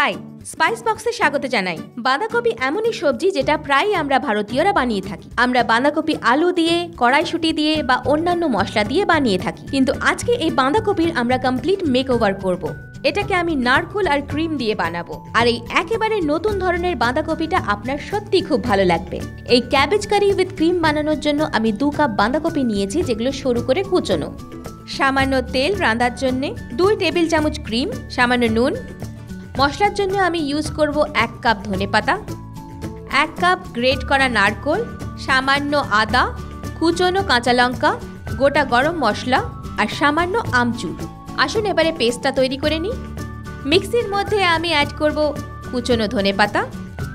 High, spice বক্সে স্বাগত জানাই। বাঁধাকপি এমনই সবজি যেটা প্রায়ই আমরা ভারতীয়রা বানিয়ে থাকি। আমরা বাঁধাকপি আলু দিয়ে, কড়াইশুঁটি দিয়ে বা অন্যান্য মশলা দিয়ে বানিয়ে থাকি, কিন্তু আজকে এই বাঁধাকপির আমরা কমপ্লিট মেকওভার করব। এটাকে আমি নারকেল আর ক্রিম দিয়ে বানাবো, আর এই একেবারে নতুন ধরনের বাঁধাকপিটা আপনার সত্যি খুব ভালো লাগবে। এই ক্যাবেজ কারি উইথ ক্রিম বানানোর জন্য আমি 2 কাপ বাঁধাকপি নিয়েছি, যেগুলো সরু করে কুচোনো। সামান্য তেল রান্নার জন্য, 2 টেবিল চামচ ক্রিম, সামান্য নুন। মশলার জন্য আমি ইউজ করব 1 কাপ ধনেপাতা, 1 কাপ গ্রেট করা নারকেল, সামান্য আদা, কুচোনো কাঁচা লঙ্কা, গোটা গরম মশলা আর সামান্য আমচুর। আসুন এবারে পেস্টটা তৈরি করে নিই। মিক্সির মধ্যে আমি অ্যাড করব কুচোনো ধনেপাতা,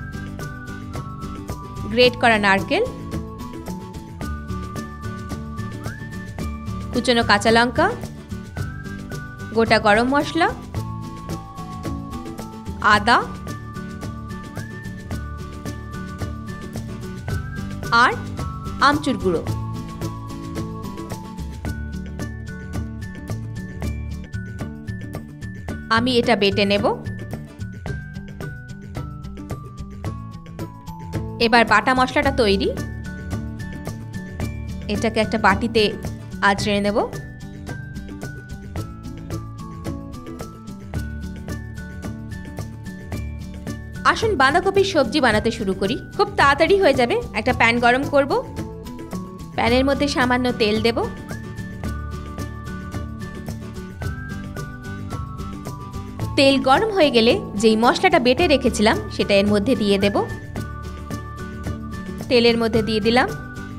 গ্রেট করা নারকেল, কুচোনো কাঁচা লঙ্কা, গোটা গরম মশলা, আদা আর আমচুর গুঁড়ো। আমি এটা বেটে নেব। এবার বাটা মশলাটা তৈরি। এটাকে একটা বাটিতে আঁচড়ে নেব। আসুন বাঁধাকপির সবজি বানাতে শুরু করি, খুব তাড়াতাড়ি হয়ে যাবে। একটা প্যান গরম করব, প্যানের মধ্যে সামান্য তেল দেব। তেল গরম হয়ে গেলে যেই মশলাটা বেটে রেখেছিলাম সেটা এর মধ্যে দিয়ে দেব। তেলের মধ্যে দিয়ে দিলাম।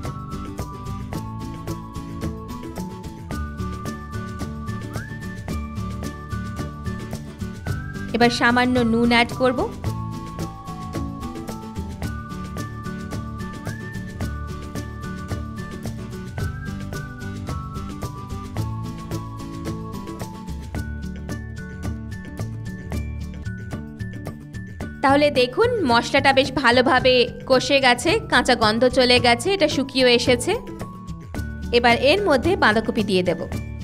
এবার সামান্য নুন অ্যাড করব। তাহলে দেখুন মশলাটা বেশ ভালোভাবে কষে গেছে, কাঁচা গন্ধ চলে গেছে, এটা শুকিয়ে এসেছে। এবার এর মধ্যে বাঁধাকপি দিয়ে দেব।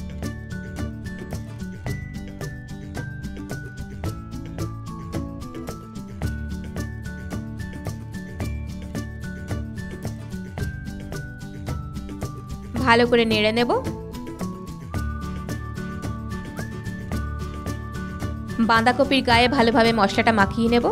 ভালো করে নেড়ে নেব। বাঁধাকপির গায়ে ভালোভাবে মশলাটা মাখিয়ে নেব।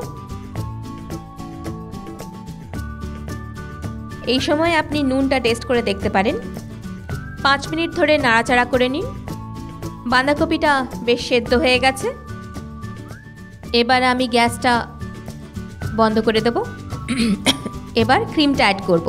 এই সময় আপনি নুনটা টেস্ট করে দেখতে পারেন। 5 মিনিট ধরে নাড়াচাড়া করে নিন। বাঁধাকপিটা বেশ সেদ্ধ হয়ে গেছে। এবার আমি গ্যাসটা বন্ধ করে দেব। এবার ক্রিমটা অ্যাড করব।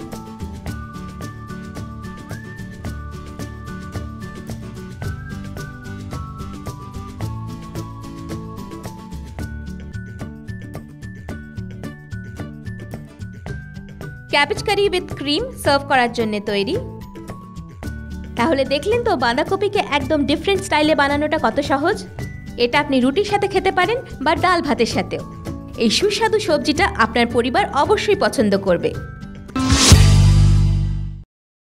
Cabbage curry with cream serve করার জন্য তৈরি। তাহলে দেখলেন তো বাঁধাকপিকে একদম ডিফারেন্ট স্টাইলে বানানোটা কত সহজ। এটা আপনি রুটির সাথে খেতে পারেন বা ডাল ভাতের সাথেও। এই সুস্বাদু সবজিটা আপনার পরিবার অবশ্যই পছন্দ করবে।